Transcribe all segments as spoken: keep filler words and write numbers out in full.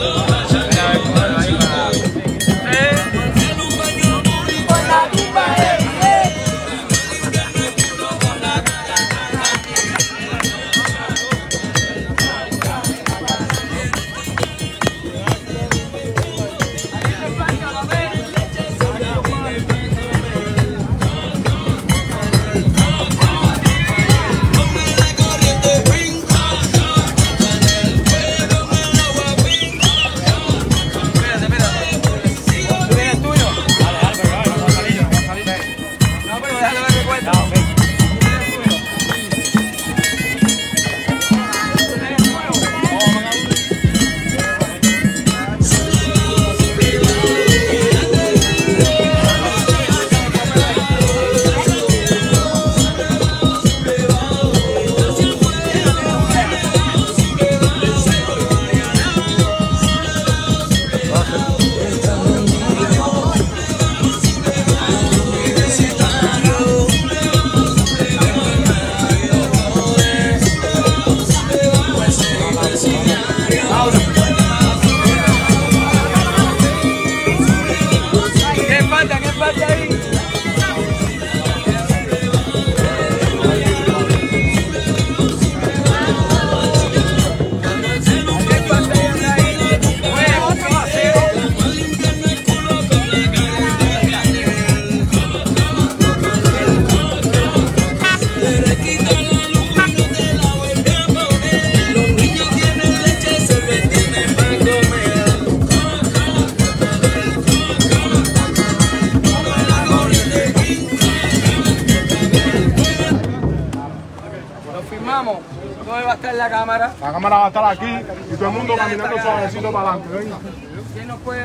¿Dónde va a estar la cámara? La cámara va a estar aquí y todo el mundo caminando suavecito para adelante. Venga. ¿Quién nos puede...?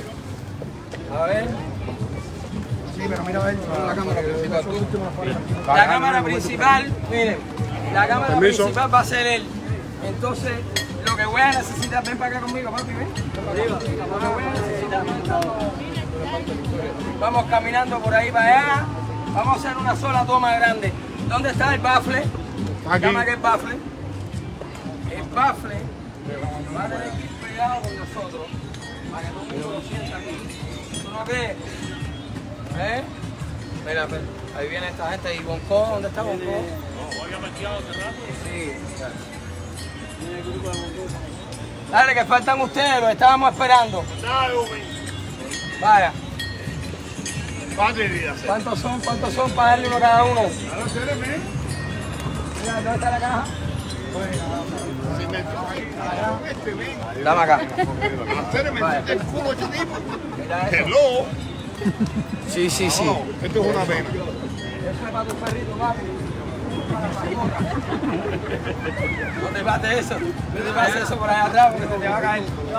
A ver. Sí, pero mira a ver. La cámara principal. La, la cámara principal, miren, la cámara Permiso. principal va a ser él. Entonces, lo que voy a necesitar, ven para acá conmigo, papi, ven. Lo que voy a necesitar. Vamos caminando por ahí para allá. Vamos a hacer una sola toma grande. ¿Dónde está el bafle? Llama que el bafle. El bafle va a tener que ir pegado con nosotros para que todo el mundo lo sienta aquí. ¿Tú no crees? ¿Eh? Mira, ahí viene esta gente. ¿Y Bonco? ¿Dónde está Bonco? No, había mezclado hace rato. Sí. Viene el grupo de Bonco. Dale, que faltan ustedes, los estábamos esperando. Vaya. ¿Cuántos son? ¿Cuántos son para darle uno a cada uno? Mira, ¿dónde está la caja? Dame acá. Hello. Sí, sí, sí. Esto es una pena. Eso es para tu perrito, papi. No te pases eso. No te pases eso por allá atrás porque se te va a caer.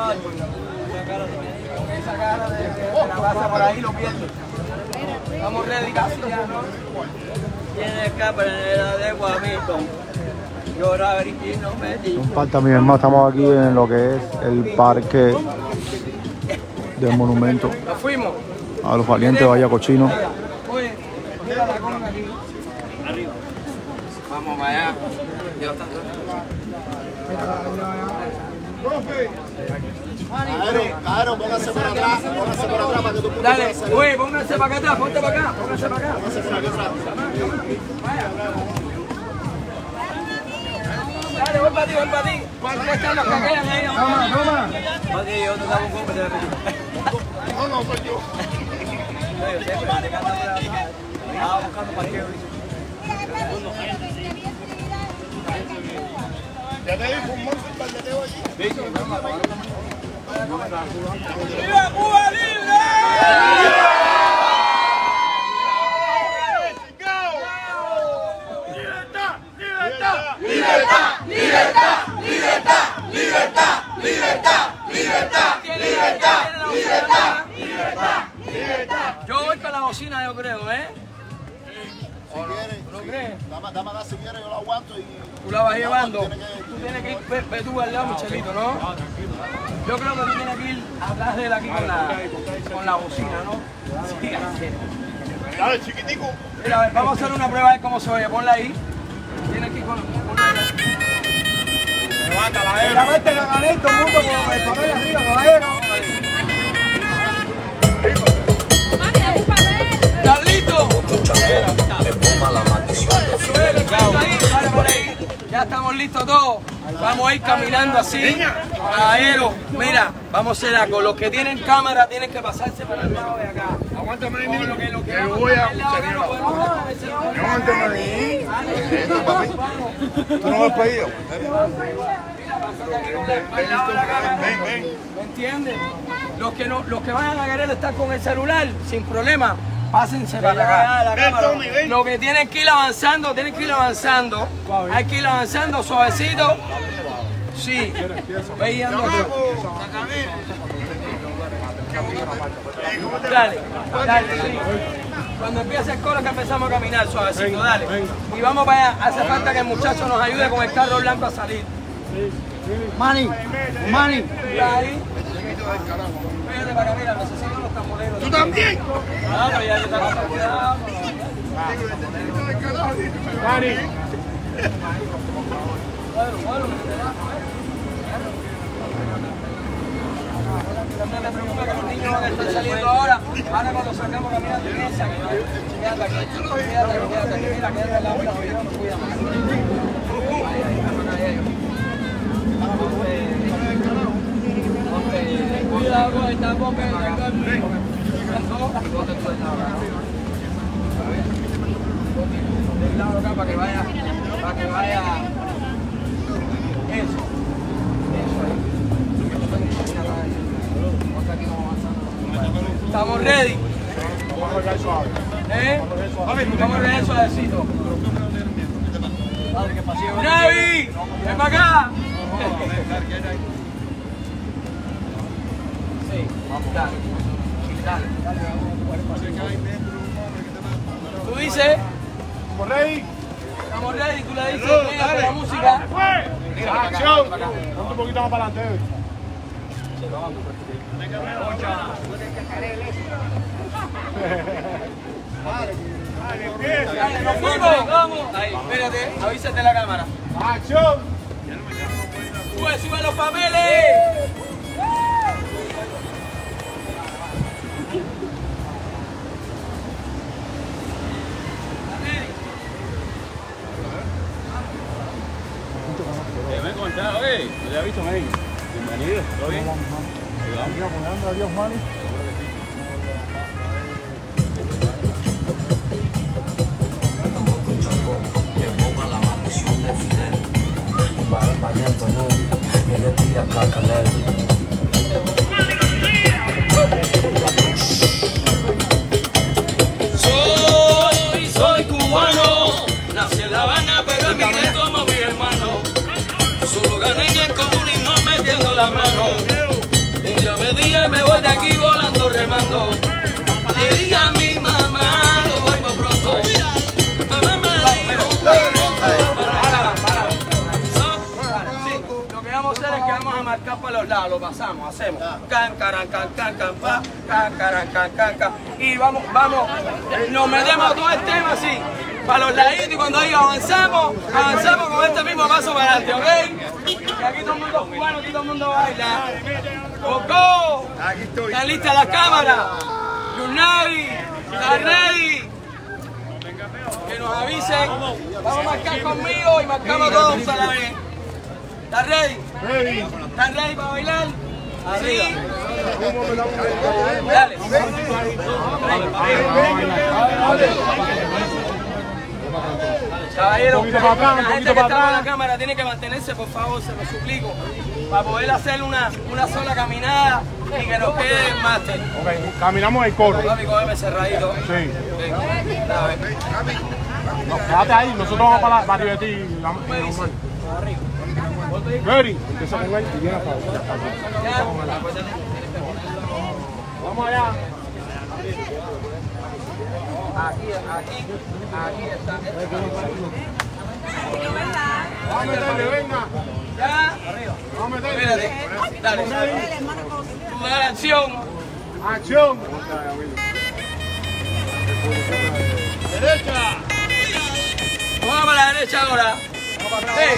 Con esa cara de que la pasa por ahí lo pierdes. Vamos ready casi ya, ¿no? Tiene cámara de Guamito. Llorar y no me dijo. Nos falta, mi hermano, estamos aquí en lo que es el parque del monumento Nos fuimos. a los valientes de Vallacochino. Oye, mira la cona aquí. Arriba. Vamos para allá. Ya está. Claro, claro, póngase por atrás, póngase por atrás para que tú puedas. Dale, oye, pónganse para acá atrás, ponte para acá, pónganse para acá. Póngase por atrás. Vaya. Dale, voy para ti, voy para ti. ¿Cómo están los que quedan ahí? Toma, toma. Oye, yo te daba un poco de la No, no, soy yo. Estaba buscando parqueo. Ya te dijo un monstruo para el dedo allí. ¡Viva Cuba Libre! ¡Libertad! ¡Libertad! ¡Libertad! ¡Libertad! ¡Libertad! ¡Libertad! ¡Libertad! ¡Libertad! ¡Libertad! ¡Libertad! ¡Libertad! Yo voy con la bocina, yo creo, ¿eh? Si quieres, ¿Lo crees? dame, dame la si quieres, yo la aguanto y... Tú la vas llevando. Tiene que, tú tienes que ir, ve, ve tú al lado, Michelito, ¿no? Yo creo que tú tienes que ir atrás de él aquí con la, con la bocina, ¿no? Sí, así. Dale, chiquitico. Mira, a ver, vamos a hacer una prueba de cómo se oye. Ponla ahí. Tienes que ir con... con Levántala, eh. Mira, vete, gané todo el mundo con el papel arriba. estamos listos todos. Vamos a ir caminando así. Caballero, mira, vamos a hacer algo. Los que tienen cámara tienen que pasarse para el lado de acá. Aguántame ahí, Lo que, lo que yo vamos voy a al lado de acá, no podemos dejar de hacer nada. Aguántame ahí. ¿Tú no me has pedido? Ven, ven. ¿Me entiendes? Los que, no, los que vayan a querer estar con el celular, sin problema, pásense para acá. La cámara. Lo que tienen que ir avanzando, tienen que ir avanzando. Hay que ir avanzando suavecito. Sí. Veíando. Dale, dale, sí. Cuando empiece el coro que empezamos a caminar suavecito, dale. Y vamos para allá. Hace falta que el muchacho nos ayude con el carro blanco a salir. Manny, Manny. Ahí. Véate para acá, mira, necesito los tamboreros. ¿Tú también? Ah, pero ya está con cuidado. Manny. Bueno, bueno, no te preocupes que los niños van a estar saliendo ahora. Ahora cuando salgamos caminando, piensa que quédate aquí, quédate aquí, quédate aquí, mira, quédate al lado, cuidado, cuidado. Cuidado con esta boca de la carne. Del lado acá para que vaya, para que vaya. Eso. Eso ahí. Estamos ready. ¿Eh? Vamos a reír suavecito. ¡Navi! ¡Ven para acá! Sí, dale, dale, dale. Tú dices, ¿Estamos ready? estamos ready, tú le dices, venga, con la música. ¡Acción! Ponte un poquito más para adelante. Dale, nos fuimos, vamos. Ahí, espérate, avísate la cámara. ¡Acción! Sube, sube los papeles. Oye, no te había visto, men. Bienvenido, ¿todo bien? Adiós, Manny. Soy, soy cubano, nací en La Habana, pero emigré como mi hermano. Solo gané en el comunismo metiendo la mano. Un día me dije, me voy de aquí volando, remando. Le dije a mi mamá, lo vuelvo pronto. Mamá me dijo, lo que vamos a hacer es que vamos a marcar para los lados, lo pasamos, hacemos can, caran, can, can, can, pa, can, caran, can, can, can, y vamos, vamos, nos metemos todo el tema así, para los laditos, y cuando diga avanzamos, avanzamos con este mismo paso para adelante, ¿ok? Y aquí todo el mundo es cubano, aquí todo el mundo baila. ¡Coco! Aquí estoy. ¿Están listas las cámaras? Yunavi, ¿estás ready? Que nos avisen. Vamos a marcar conmigo y marcamos todos a la vez. ¿Estás ready? Ready. ¿Estás ready para bailar? ¿Sí? Dale. Caballero, Un poquito para atrás, un la gente poquito que para está con la atrás. cámara tiene que mantenerse, por favor, se lo suplico, para poder hacer una, una sola caminada y que nos quede el máster. Ok, caminamos el coro. Papi, cógeme cerradito. Sí. Ven, a ver. No, quédate ahí, nosotros vamos para, para arriba de ti. la- ¿Qué dice? normal. Arriba. Ready. Empieza con él y viene para abajo. Ya. Vamos allá. Aquí, aquí, aquí está. Vamos a meterle, venga. Ya. Vamos a meterle. Espérate. Dale. Tú da la acción. Acción. Derecha. Vamos a la derecha ahora. ¡Ey!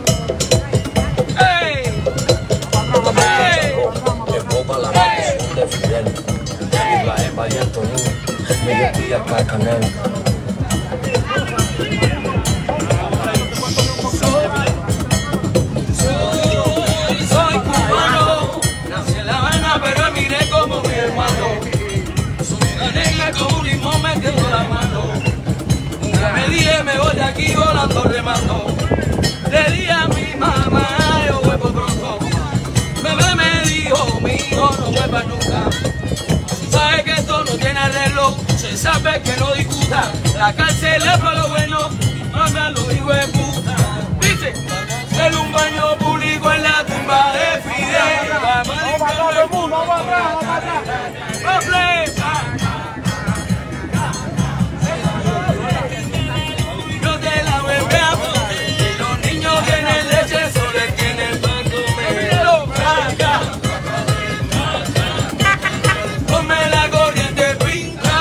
¡Ey! ¡Ey! Llegó para la mansión de Fidel, y la Eva y Antonín, me metí a Cacanel. aquí volando remando. Le di a mi mamá, yo vuelvo pronto. Bebé me dijo, mi hijo no vuelva nunca. Sabe que esto no tiene arreglo, se sabe que no discuta. La cárcel es para lo bueno, manda los hijos de puta. Dice, hacer un baño público en la tumba de Fidel. Vamos a todo el mundo, vamos atrás, vamos atrás. Yo te la voy a ver, los niños tienen leche, solo tienen pan comer. Ponme la corriente pinta,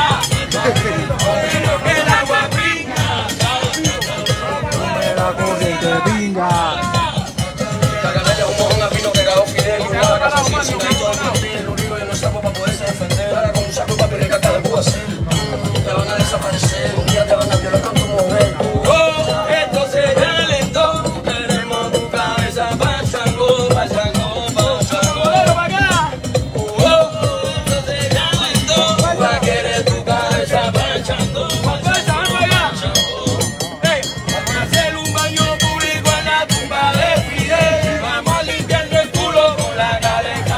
que el agua pinta. Ponme la corriente pinga. Cagamete un mojón a pino que cagó Fidel y una vaca sin sin hecho el papel. Lo único que no saco para poderse defender. Ahora con un saco de papel y caca de púa así. Te van a desaparecer, un día te van a violar con tu mujer. Oh, esto se calentó. Tenemos tu cabeza pa' chango, pa' chango, pa' chango. ¡Para acá! Oh, esto se calentó. Va a querer tu cabeza pa' chango, pa' chango, pa' chango. Hey, vamos a hacer un baño público en la tumba de Fidel. Vamos a limpiarle el culo con la cabeza.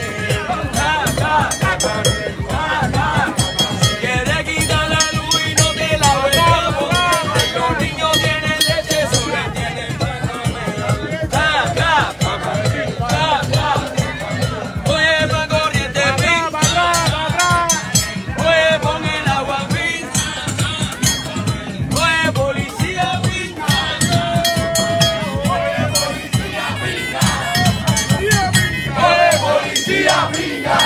Si quieres quitar la luz y no te la vemos, los niños tienen leche, solo tienen pan comer. Oye, pa' corriente pinta, oye, pon el agua pinta, oye, policía pinta, oye, policía pinta, oye, policía pinta.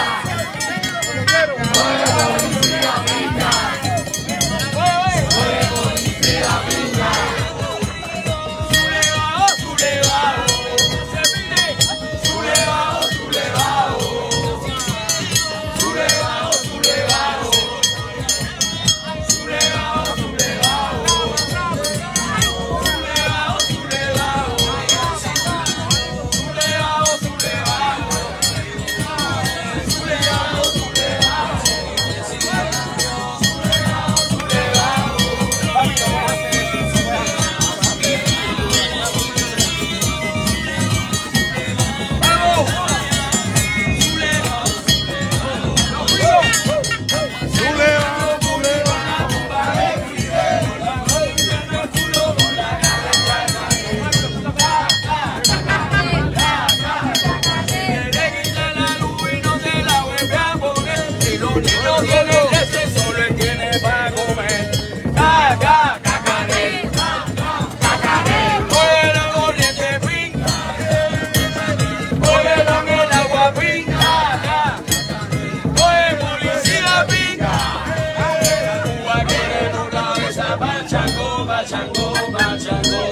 Chango, chango.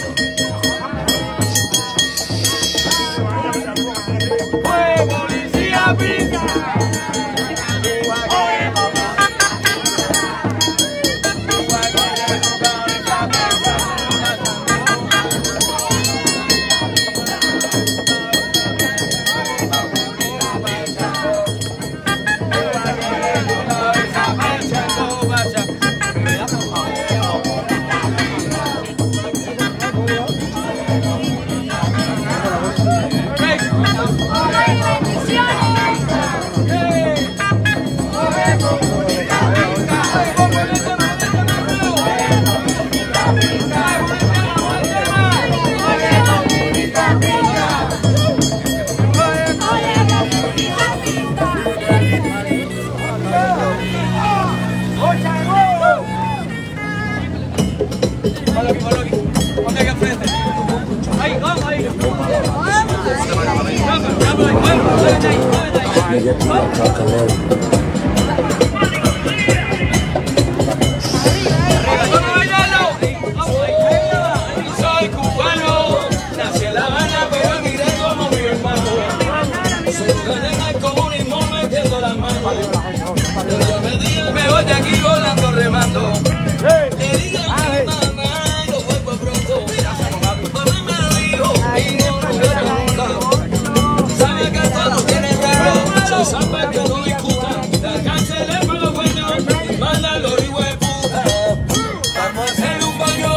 Oye, policía pica. Soy cubano, nací en La Habana, pero emigré como mi hermano. Soy del comunismo metiendo las manos. Me voy de aquí volando remando. Le digo a mi mamá, yo vuelvo pronto. Mamá me dijo, hijo, no vuelvo nunca. Sabe que esto no tiene raro, se sabe que no discuta. La cárcel es para los buenos, manda los hijos de puta. Vamos a hacer un baño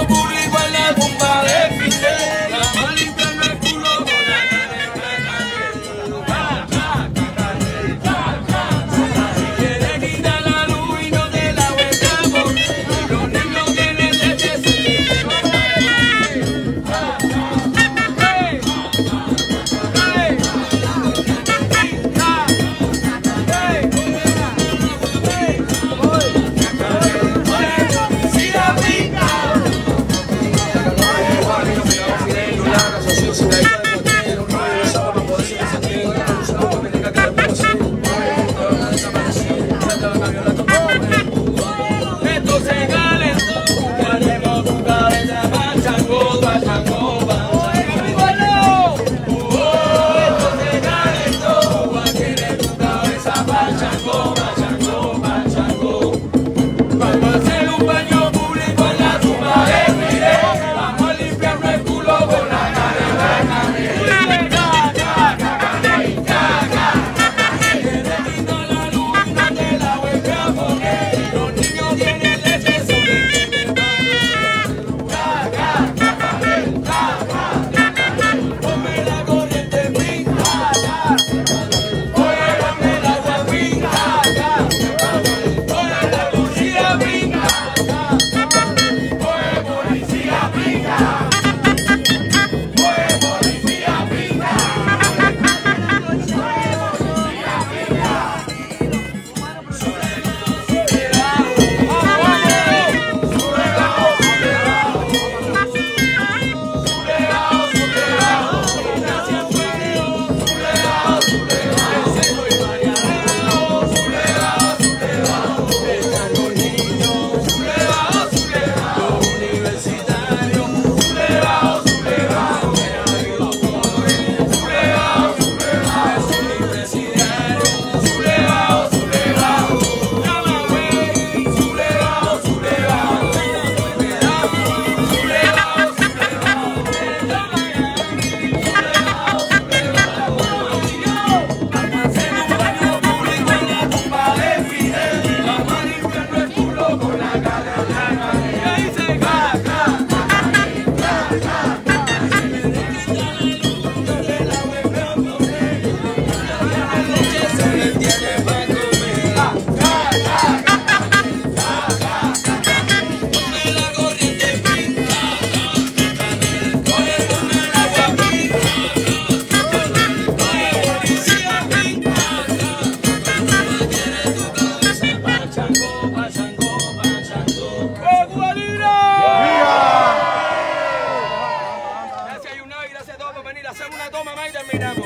Hacemos una toma más y terminamos.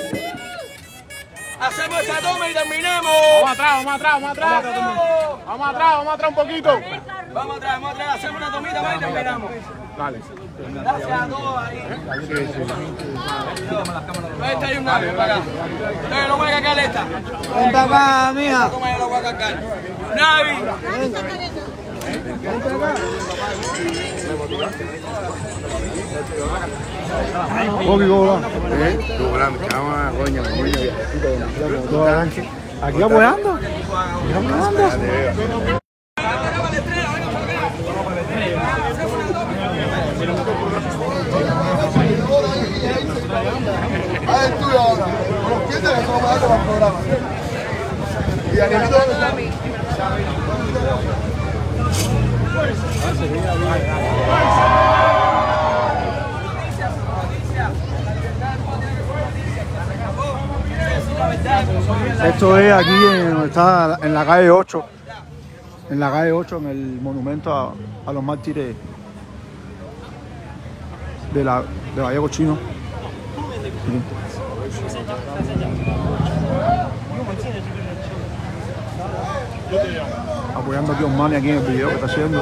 Hacemos esta toma y terminamos. Vamos atrás, vamos atrás, vamos atrás. Vamos atrás, vamos atrás un poquito. Vamos atrás, vamos atrás. Hacemos una tomita más y terminamos. Dale. Gracias a todos ahí. Ahí está, hay un Navi para acá. Yo no voy a cargar esta. Ven para acá, mija. Toma, yo lo voy a cargar. Navi. Aquí apoyando. Aquí apoyando. Ah, es tuyo ahora. Los clientes que son más para el programa. Y Angelito, ¿dónde está? Esto es aquí en, está en la calle ocho. En la calle ocho, en el monumento a, a los mártires de la de Vallejo Chino. Sí. Apoyando aquí a Osmani aquí en el video que está haciendo.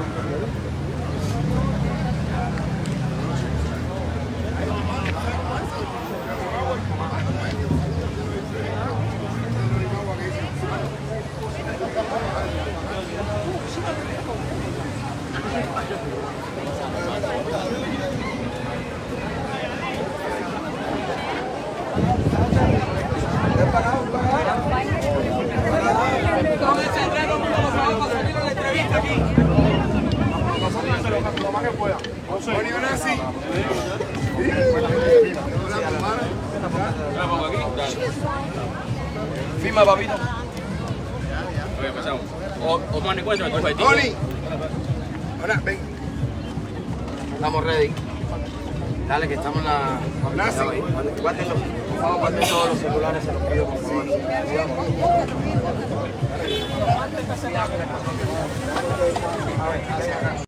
Firma, papito. Oye, pasamos. O, o man, encuentra tu país. Tony. Ahora, ven. Estamos ready. Dale, que estamos en la... Nazi. Guárdenlo, por favor, guarden todos los celulares, se los pido, por favor.